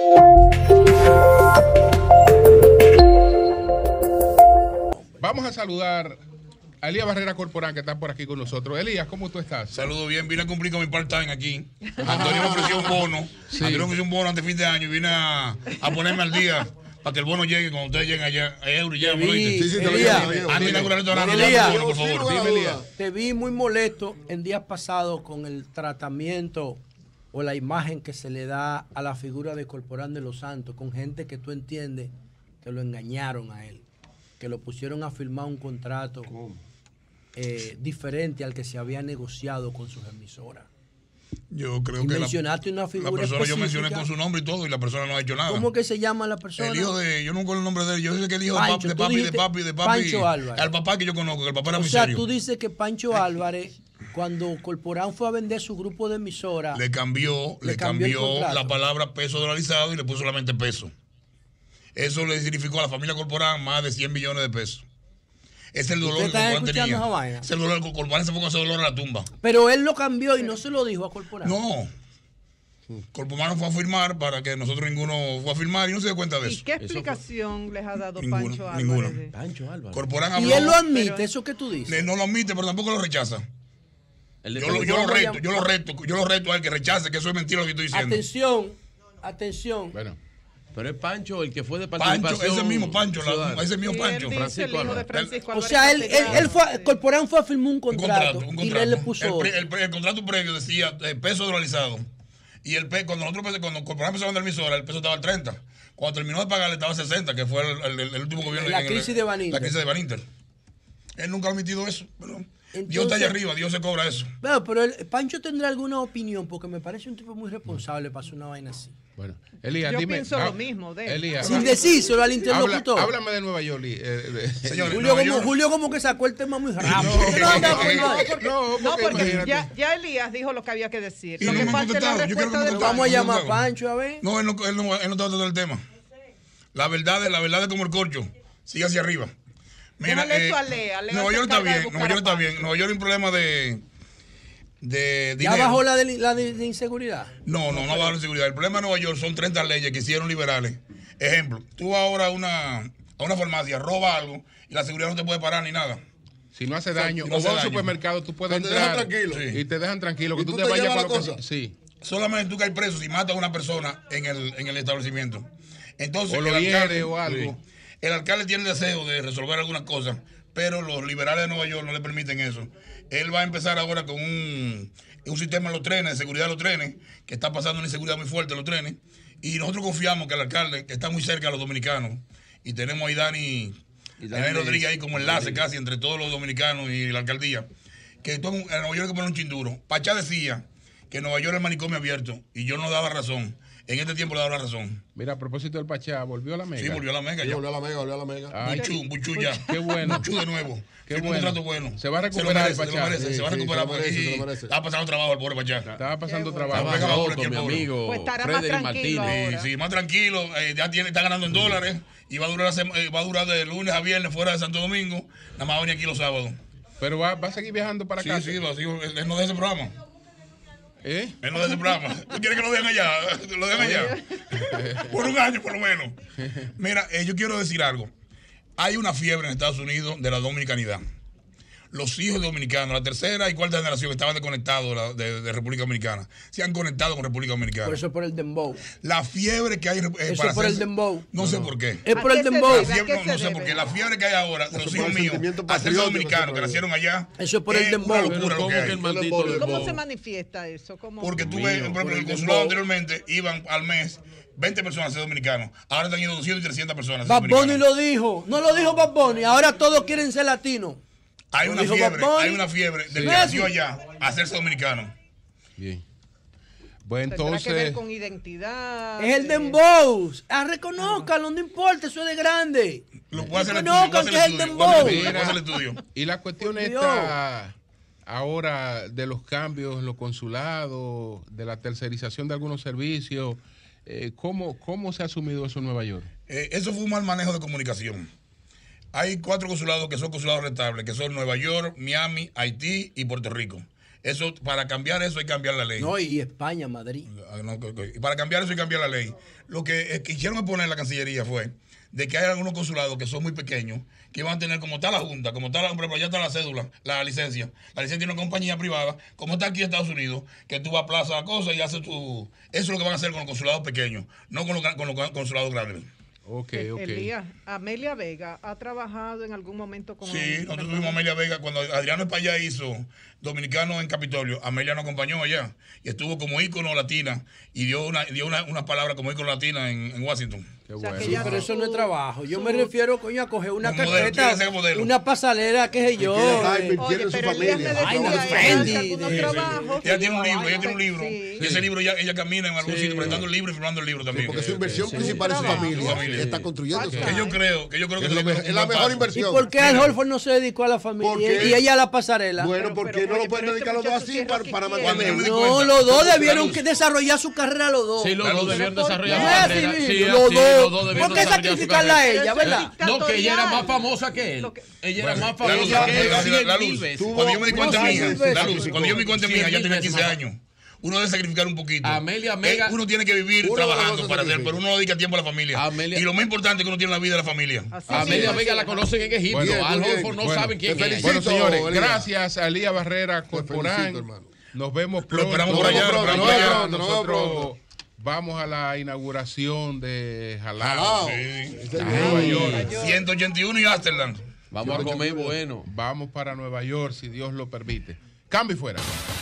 Vamos a saludar a Elías Barrera Corporán, que está por aquí con nosotros. Elías, ¿cómo tú estás? Saludo bien, vine a cumplir con mi part-time aquí. Antonio me ofreció un bono. Sí. Antonio me ofreció un bono antes de fin de año y vine a ponerme al día para que el bono llegue cuando ustedes lleguen allá. Por favor. Te vi muy molesto en días pasados con el tratamiento o la imagen que se le da a la figura de Corporán de los Santos, con gente que tú entiendes que lo engañaron a él, que lo pusieron a firmar un contrato diferente al que se había negociado con sus emisoras. Yo creo y que mencionaste una figura la persona específica. Yo mencioné con su nombre y todo y la persona no ha hecho nada. ¿Cómo que se llama la persona? El hijo de, yo no conozco el nombre de él, yo sé que el hijo Pancho, de papi, Pancho Álvarez. Al papá que yo conozco, que el papá era muy serio. serio. O sea, tú dices que Pancho Álvarez, cuando Corporán fue a vender su grupo de emisoras, le cambió la palabra peso dolarizado y le puso solamente peso. Eso le significó a la familia Corporán más de 100 millones de pesos. Es el dolor que Corporán tenía. Es el dolor que Corporán se fue con ese dolor a la tumba. Pero él lo cambió y no se lo dijo a Corporán. No. Corporán fue a firmar para que nosotros ninguno fue a firmar y no se dio cuenta de eso. ¿Y qué explicación les ha dado Pancho Álvarez? Ninguna. Pancho Álvarez. Corporán habló, y él lo admite, eso que tú dices. No lo admite, pero tampoco lo rechaza. Yo lo reto a él que rechace que eso es mentira lo que estoy diciendo. Atención. Bueno. Pero es Pancho el que fue de participación. Pancho, ese mismo Pancho. Francisco Álvarez. O sea, él fue, Corporán fue a firmar un contrato. Y él le puso el contrato previo decía peso dolarizado. Y cuando Corporán empezó a vender emisora, el peso estaba al 30. Cuando terminó de pagarle estaba al 60, que fue el último gobierno. La crisis de Van Inter. La crisis de Van Inter. Él nunca ha admitido eso. Pero Dios está allá arriba, Dios se cobra eso. Pero Pancho tendrá alguna opinión, porque me parece un tipo muy responsable para hacer una vaina así. Bueno, Elías, yo pienso lo mismo de él. Elías, sin decírselo al interlocutor. Háblame de Nueva York. Señor, Julio como que sacó el tema muy rápido. No, porque ya Elías dijo lo que había que decir. Y lo no que me falta es la respuesta del Vamos a llamar a Pancho a ver. No, él no está tratando el tema. La verdad es como el corcho. Sigue hacia arriba. Mira, Nueva York está bien. Nueva York hay un problema de ¿Ya bajó la de inseguridad? No bajó la inseguridad. El problema de Nueva York son 30 leyes que hicieron liberales. Ejemplo, tú vas ahora a una farmacia, roba algo y la seguridad no te puede parar ni nada. Si no hace daño, o vas a un supermercado, tú puedes entrar y te dejan tranquilo, que tú te vayas para lo que sí. Solamente tú caes preso si matas a una persona en el establecimiento. Entonces, o lo hiere o algo. El alcalde tiene el deseo de resolver algunas cosas, pero los liberales de Nueva York no le permiten eso. Él va a empezar ahora con un sistema en los trenes, de seguridad de los trenes, que está pasando una inseguridad muy fuerte en los trenes. Y nosotros confiamos que el alcalde, que está muy cerca de los dominicanos, y tenemos a Dani Rodríguez ahí como enlace casi entre todos los dominicanos y la alcaldía, que en Nueva York hay que poner un chinduro. Pachá decía que en Nueva York es manicomio abierto, y yo no daba razón. En este tiempo le daba la razón. Mira, a propósito del Pachá, ¿volvió a la Mega? Sí, volvió a la Mega. Volvió a la Mega. Buchú ya. Qué bueno. Buchú de nuevo. Qué bueno. Un contrato bueno. Se va a recuperar el Pachá. Se va a recuperar porque aquí estaba pasando trabajo el pobre Pachá. Estaba pasando trabajo. Con mi amigo Frederick Martínez. Sí, más tranquilo. Ya está ganando en dólares y va a durar de lunes a viernes fuera de Santo Domingo. Nada más va a venir aquí los sábados. Pero va a seguir viajando para acá. Sí, él no deja ese programa. Él no deja ese programa. ¿Tú quieres que lo dejen allá? Lo dejen allá. Por un año, por lo menos. Mira, yo quiero decir algo. Hay una fiebre en Estados Unidos de la dominicanidad. Los hijos dominicanos, la tercera y cuarta generación que estaban desconectados de República Dominicana, se han conectado con República Dominicana. Por eso es por el dembow. La fiebre que hay eso para es por el dembow. No sé por qué. Es por el dembow. No sé por qué. La fiebre que hay ahora de los hijos míos, hacerse dominicanos que nacieron allá. Eso es por el dembow. Una locura lo que hay. ¿Y cómo se manifiesta eso? Porque tú ves, por ejemplo, en el consulado anteriormente iban al mes 20 personas a ser dominicanos. Ahora están yendo 200 y 300 personas. Bad Bunny lo dijo. No lo dijo Bad Bunny. Ahora todos quieren ser latinos. Hay una fiebre del que nació allá a hacerse dominicano. Bien. Pues entonces. Tendrá que ver con identidad. Es el dembow. Reconózcanlo, no importa, eso es de grande. Reconozcan que es el dembow. Y la cuestión está ahora de los cambios en los consulados, de la tercerización de algunos servicios. ¿Cómo se ha asumido eso en Nueva York? Eso fue un mal manejo de comunicación. Hay 4 consulados que son consulados rentables, que son Nueva York, Miami, Haití y Puerto Rico. Eso, para cambiar eso hay que cambiar la ley. No, y España, Madrid. Y para cambiar eso hay que cambiar la ley. Lo que quisieron poner en la Cancillería fue de que hay algunos consulados que son muy pequeños, que van a tener como está la Junta, como está por ejemplo, ya está la cédula, la licencia. La licencia tiene una compañía privada, como está aquí en Estados Unidos, que tú vas a plaza la cosa y haces tu... Eso es lo que van a hacer con los consulados pequeños, no con los consulados grandes. Elías, Amelia Vega ha trabajado en algún momento con... Sí, nosotros tuvimos a Amelia Vega cuando Adriano España hizo Dominicano en Capitolio. Amelia nos acompañó allá y estuvo como ícono latina y dio una palabra como ícono latina en Washington. Qué bueno. Sí, pero eso no es trabajo. Yo me refiero, coño, a coger una carpeta, una pasarela, qué sé yo. Oye, pero Elías me decía ella tiene un libro. Y ese libro ella camina en algún sitio prestando el libro y firmando el libro también. Porque su inversión principal es su familia. Está construyendo su familia. Que yo creo que es la mejor inversión. ¿Y por qué Al Holford no se dedicó a la familia y ella a la pasarela? Bueno, porque no lo pueden dedicar los dos así para mantener. No, los dos debieron desarrollar su carrera los dos. Sí, los dos debieron desarrollar su carrera. Los dos. ¿Por qué sacrificarla a ella, verdad? No, que ella era más famosa que él. Ella era más famosa que él. La Luz. Cuando yo me di cuenta mía, ya tenía 15 años. Uno debe sacrificar un poquito. Amelia Vega. Uno tiene que vivir trabajando para hacer, pero uno no dedica tiempo a la familia. Y lo más importante es que uno tiene la vida de la familia. Amelia Vega la conocen en Egipto. Al Holford no saben quién es. Bueno, señores, gracias a Elías Barrera Corporán. Nos vemos pronto. Lo esperamos por allá. Nosotros vamos a la inauguración de Jalao. Nueva York. 181 y Amsterdam. Vamos a comer bueno. Vamos para Nueva York, si Dios lo permite. Cambio y fuera.